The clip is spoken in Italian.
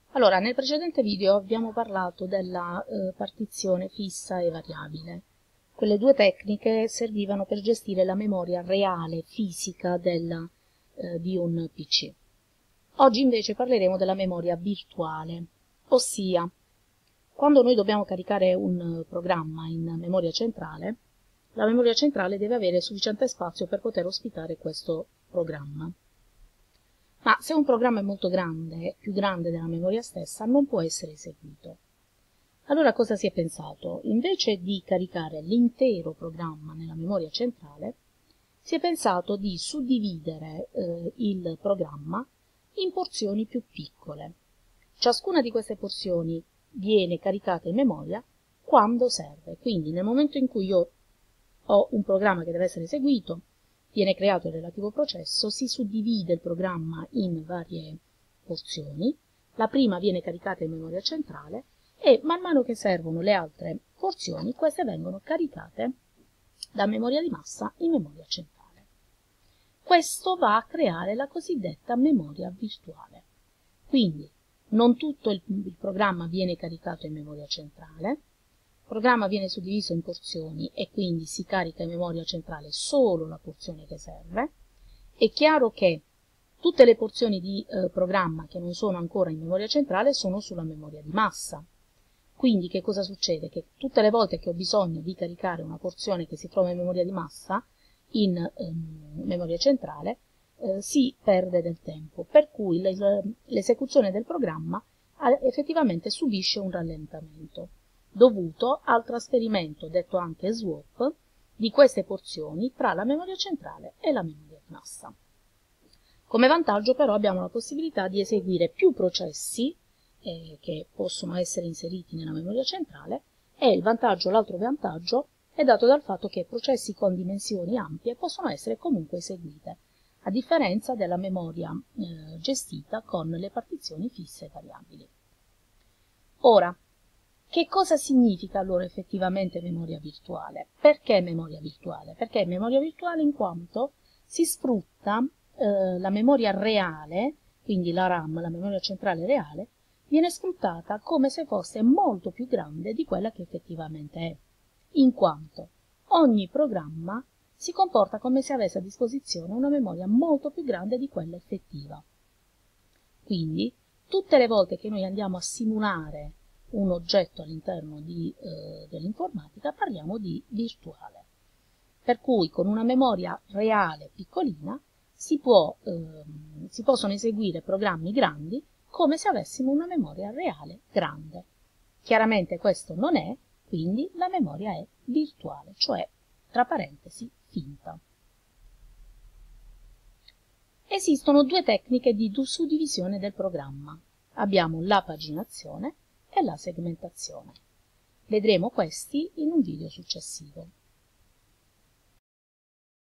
Allora, nel precedente video abbiamo parlato della partizione fissa e variabile. Quelle due tecniche servivano per gestire la memoria reale, fisica di un PC. Oggi invece parleremo della memoria virtuale, ossia, quando noi dobbiamo caricare un programma in memoria centrale, la memoria centrale deve avere sufficiente spazio per poter ospitare questo programma. Ma se un programma è molto grande, più grande della memoria stessa, non può essere eseguito. Allora cosa si è pensato? Invece di caricare l'intero programma nella memoria centrale, si è pensato di suddividere il programma in porzioni più piccole. Ciascuna di queste porzioni viene caricata in memoria quando serve. Quindi nel momento in cui io ho un programma che deve essere eseguito, viene creato il relativo processo, si suddivide il programma in varie porzioni, la prima viene caricata in memoria centrale e man mano che servono le altre porzioni, queste vengono caricate da memoria di massa in memoria centrale. Questo va a creare la cosiddetta memoria virtuale. Quindi non tutto il programma viene caricato in memoria centrale, il programma viene suddiviso in porzioni e quindi si carica in memoria centrale solo la porzione che serve. È chiaro che tutte le porzioni di programma che non sono ancora in memoria centrale sono sulla memoria di massa. Quindi che cosa succede? Che tutte le volte che ho bisogno di caricare una porzione che si trova in memoria di massa in memoria centrale, si perde del tempo, per cui l'esecuzione del programma effettivamente subisce un rallentamento dovuto al trasferimento, detto anche swap, di queste porzioni tra la memoria centrale e la memoria di massa. Come vantaggio però abbiamo la possibilità di eseguire più processi che possono essere inseriti nella memoria centrale e l'altro vantaggio è dato dal fatto che processi con dimensioni ampie possono essere comunque eseguite, a differenza della memoria gestita con le partizioni fisse e variabili. Ora, che cosa significa allora effettivamente memoria virtuale? Perché memoria virtuale? Perché memoria virtuale in quanto si sfrutta la memoria reale, quindi la RAM, la memoria centrale reale, viene sfruttata come se fosse molto più grande di quella che effettivamente è, in quanto ogni programma si comporta come se avesse a disposizione una memoria molto più grande di quella effettiva. Quindi, tutte le volte che noi andiamo a simulare un oggetto all'interno dell'informatica parliamo di virtuale. Per cui con una memoria reale piccolina si possono eseguire programmi grandi come se avessimo una memoria reale grande. Chiaramente questo non è, quindi la memoria è virtuale, cioè tra parentesi finta. Esistono due tecniche di suddivisione del programma. Abbiamo la paginazione e la segmentazione. Vedremo questi in un video successivo.